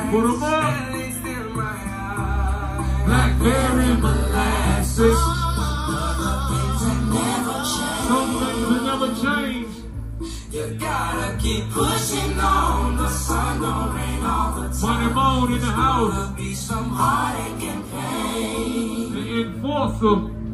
Put 'em up. Blackberry molasses. Some things will never change. You gotta keep pushing on. The sun don't rain all the time. Money Moan in the house. There'll be some heartache and pain. The enforcer.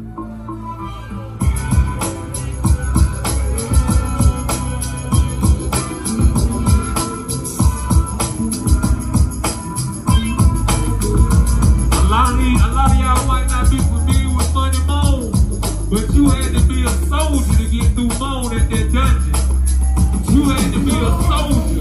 A lot of y'all might not be familiar with Money Moan, but you had to be a soldier to get through Moan at that dungeon. You had to be a soldier.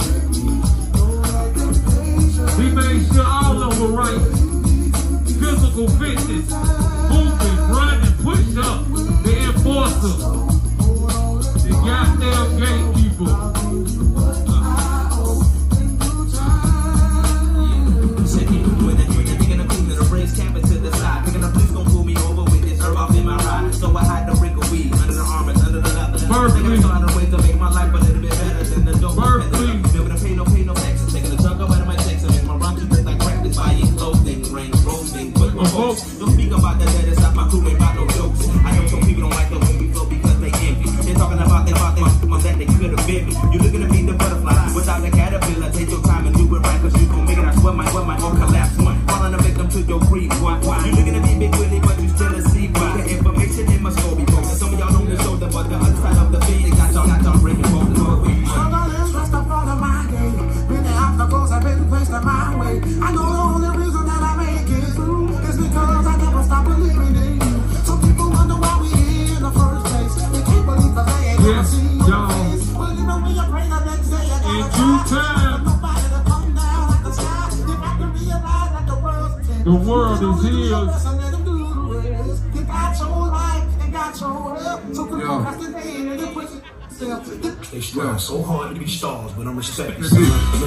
He made sure all of them were right. Physical fitness, moving, running, push up, the enforcer, the goddamn gatekeeper. Camping to the side, thinking the police gon' pull me over with this herb off in my ride. So I hide the Rico Wade under the arm and under the leather. Thinking I find a way to make my life a little bit better than the dope. Never to pay no taxes, taking a chunk up out of my checks and make my rhymes look like practice. Buying clothing, rings, roasting, but my folks don't speak about that. That is not my crew, ain't about no jokes. I know some people don't like the way we flow because they envy. They're talking about that they could have been me. You looking to be the butterfly without the caterpillar. Take your time and do it right, cause you gon' make it. I swear my all collapse one. Falling a victim to your greed. Why? You looking at me big Willie, but you still a seed. The information in my story, folks. And some of y'all know the shoulder, but the other side of the feed, got y'all breaking both the door. Struggle is just a part of my game. Many obstacles have been placed in my way. I know the only reason that I make it through is because I never stop believing in you. Some people wonder why we here in the first place. They can't believe that they ain't never seen your face. Well, you know me, I pray the next day I gotta try. Nobody to come down like the sky. If I can realize that the world's the world is his. They strive so hard to be stars, but I'm respecting Yes, sir.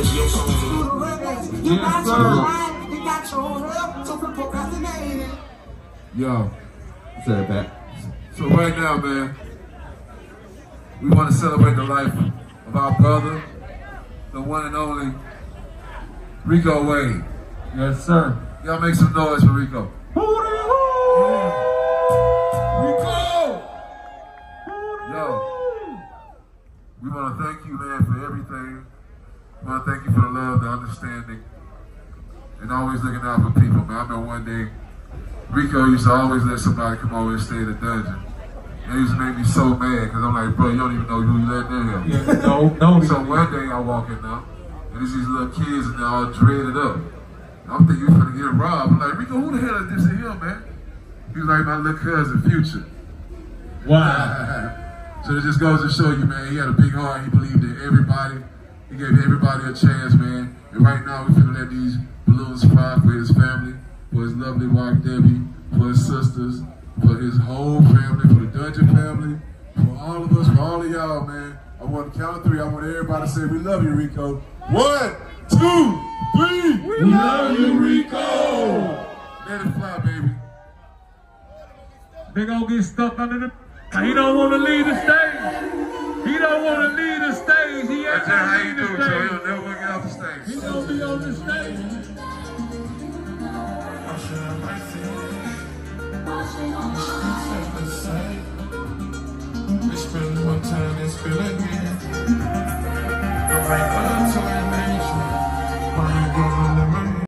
Yo, say it back. So right now, man, we want to celebrate the life of our brother, the one and only Rico Wade. Yes, sir. Y'all make some noise for Rico. Rico! Yo, we want to thank you, man, for everything. We want to thank you for the love, the understanding, and always looking out for people, man. I remember one day, Rico used to always let somebody come over and stay in the dungeon. And it used to make me so mad, because I'm like, bro, you don't even know who you let in here. Yeah, no. So one day I walk in now, and there's these little kids, and they're all dreaded up. I'm thinking you're gonna get robbed. I'm like, Rico, who the hell is this in here, man? He's like my little cousin, Future. Wow. So it just goes to show you, man, he had a big heart. He believed in everybody. He gave everybody a chance, man. And right now, we're gonna let these balloons fly for his family, for his lovely wife, Debbie, for his sisters, for his whole family, for the Dungeon family, for all of us, for all of y'all, man. I want to count of 3. I want everybody to say, we love you, Rico. 1, 2, 3. We love you, Rico. Let it fly, baby. They gonna get stuck under the... He don't want to leave the stage. He don't want to leave the stage. He ain't That's how you gonna do leave it, the so stage. he'll never get off the stage. He gonna be on the stage. It's feeling one time, it's feeling again.